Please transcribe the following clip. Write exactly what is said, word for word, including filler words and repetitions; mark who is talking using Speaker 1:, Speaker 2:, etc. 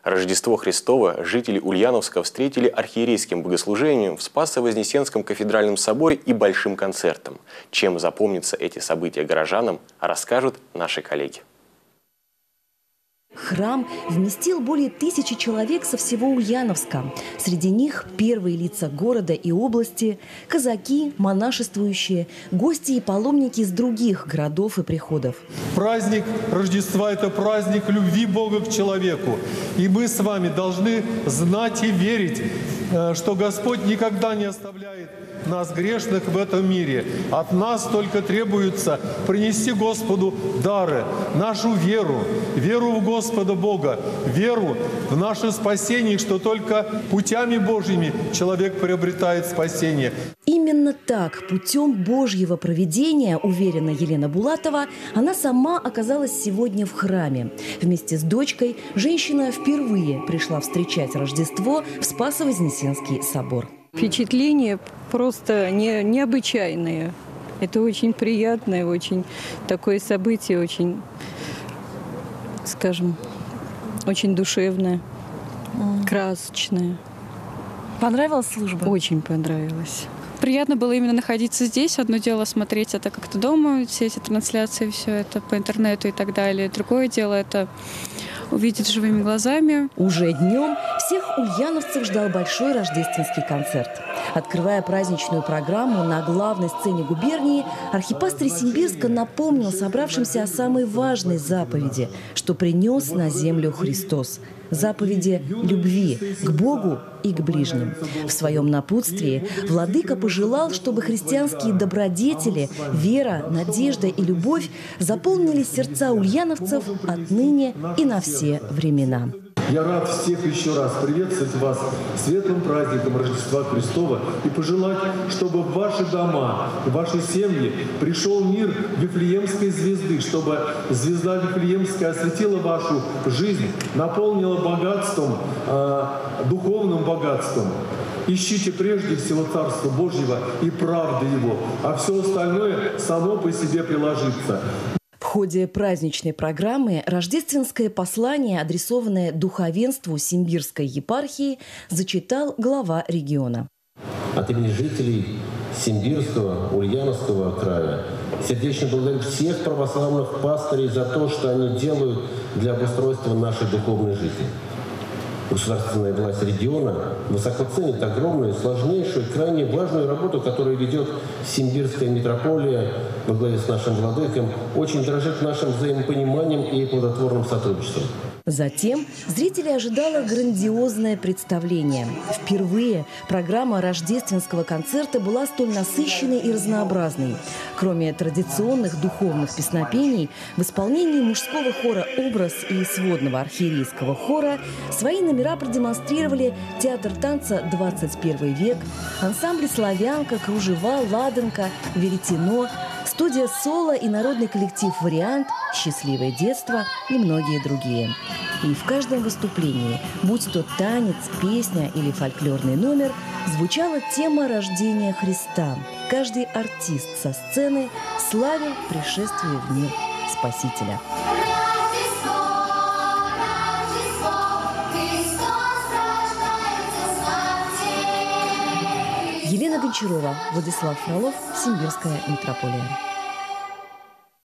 Speaker 1: Рождество Христово жители Ульяновска встретили архиерейским богослужением в Спасо-Вознесенском кафедральном соборе и большим концертом. Чем запомнятся эти события горожанам, расскажут наши коллеги.
Speaker 2: Храм вместил более тысячи человек со всего Ульяновска. Среди них первые лица города и области, казаки, монашествующие, гости и паломники из других городов и приходов.
Speaker 3: Праздник Рождества – это праздник любви Бога к человеку. И мы с вами должны знать и верить, что Господь никогда не оставляет нас, грешных, в этом мире. От нас только требуется принести Господу дары, нашу веру, веру в Господа Бога, веру в наше спасение, что только путями Божьими человек приобретает спасение.
Speaker 2: Именно так, путем Божьего провидения, уверена Елена Булатова, она сама оказалась сегодня в храме. Вместе с дочкой женщина впервые пришла встречать Рождество в Спасо-Вознесенский собор.
Speaker 4: Впечатления просто не, необычайные. Это очень приятное, очень такое событие, очень, скажем, очень душевное, mm. красочное.
Speaker 2: Понравилась служба?
Speaker 4: Очень понравилось.
Speaker 5: Приятно было именно находиться здесь. Одно дело смотреть это как-то дома, все эти трансляции, все это по интернету и так далее. Другое дело это увидеть живыми глазами.
Speaker 2: Уже днем всех ульяновцев ждал большой рождественский концерт. Открывая праздничную программу на главной сцене губернии, архипастырь Симбирска напомнил собравшимся о самой важной заповеди, что принес на землю Христос. Заповеди любви к Богу и к ближним. В своем напутствии владыка пожелал, чтобы христианские добродетели, вера, надежда и любовь заполнили сердца ульяновцев отныне и на все времена.
Speaker 3: Я рад всех еще раз приветствовать вас светлым праздником Рождества Христова и пожелать, чтобы в ваши дома, в ваши семьи пришел мир Вифлеемской звезды, чтобы звезда Вифлеемская осветила вашу жизнь, наполнила богатством, э, духовным богатством. Ищите прежде всего Царство Божьего и правды Его, а все остальное само по себе приложится.
Speaker 2: В ходе праздничной программы рождественское послание, адресованное духовенству Симбирской епархии, зачитал глава региона.
Speaker 6: От имени жителей Симбирского, Ульяновского края сердечно благодарю всех православных пастырей за то, что они делают для обустройства нашей духовной жизни. Государственная власть региона высоко ценит огромную, сложнейшую, крайне важную работу, которую ведет Симбирская митрополия во главе с нашим владыком, очень дорожит нашим взаимопониманием и плодотворным сотрудничеством.
Speaker 2: Затем зрители ожидало грандиозное представление. Впервые программа рождественского концерта была столь насыщенной и разнообразной. Кроме традиционных духовных песнопений, в исполнении мужского хора «Образ» и сводного архиерейского хора свои номера продемонстрировали театр танца «двадцать первый век», ансамбли «Славянка», «Кружева», «Ладанка», «Веретено», студия «Соло» и народный коллектив «Вариант», «Счастливое детство» и многие другие. И в каждом выступлении, будь то танец, песня или фольклорный номер, звучала тема рождения Христа. Каждый артист со сцены славил пришествие в мир Спасителя. Елена Гончарова, Владислав Фролов, Симбирская митрополия.